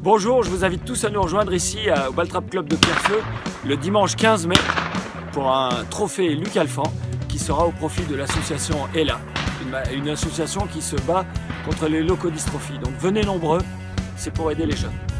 Bonjour, je vous invite tous à nous rejoindre ici au Baltrap Club de Pierrefeu le dimanche 15 mai pour un trophée Luc Alphand qui sera au profit de l'association ELA, une association qui se bat contre les leucodystrophies. Donc venez nombreux, c'est pour aider les jeunes.